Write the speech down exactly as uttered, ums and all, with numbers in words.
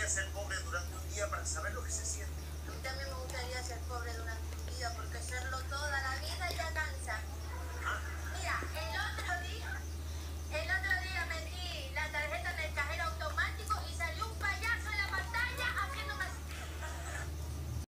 gustaría ser pobre durante un día para saber lo que se siente. A mí también me gustaría ser pobre.